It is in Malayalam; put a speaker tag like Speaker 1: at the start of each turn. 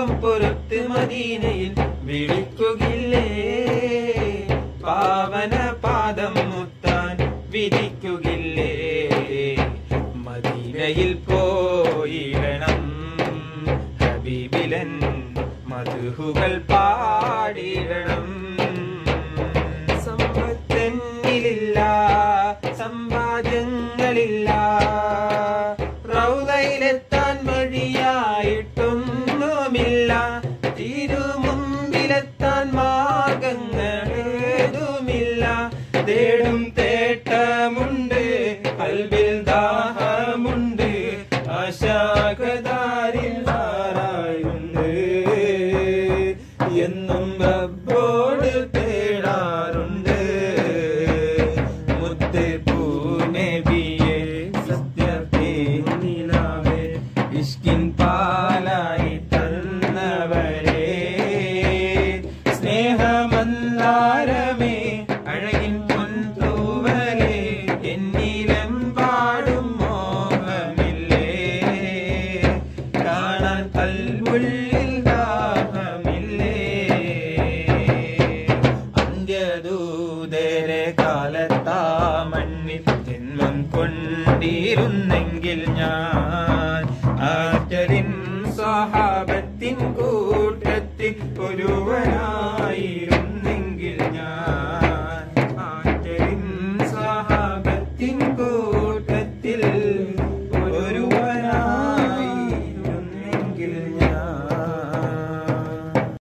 Speaker 1: പാപം പുറത്ത് മദീനയിൽ വിളിക്കുകില്ലേ പാവന പാദം മുത്താൻ വിധിക്കുകില്ലേ മദീനയിൽ പോയിടണം ഹബീബിലൻ മധുഹുകൾ പാടിടണം സമ്പത്തെന്നിലില്ല സമ്പാദ്യങ്ങളില്ല റൗളയിലെത്താൻ വഴിയായിട്ടൊന്നുമില്ല തിരുമുമ്പിലെത്താൻ മാർഗങ്ങളേതുമില്ല തേടും തേട്ടമുണ്ട് കൽബിൽ ദാഹമുണ്ട് ആശാകദാരിൽ ആരായുണ്ട് എന്നും റബ്ബോട് തേടാറുണ്ട് മുത്ത് പൂനബിയെ സത്യത്തെ നിലാവേ ഇഷ്കിൻ പാലായി തന്നവരെ സ്നേഹമന്ദാരമേ അഴകിൻ പൊൻതൂവലേ എന്നിലെമ്പാടും മോഹമില്ലേ കാണാൻ കൽവുള്ളിൽ ദാഹമില്ലേ അന്ത്യദൂതരെ കാലത്താ മണ്ണിൽ ജന്മം കൊണ്ടിരുന്നെങ്കിൽ ഞാൻ ആറ്റലിൻ സ്വഹാബത്തിൻ കൂട്ടത്തിൽ ഒരുവനായിരുന്നെങ്കിൽ ഞാൻ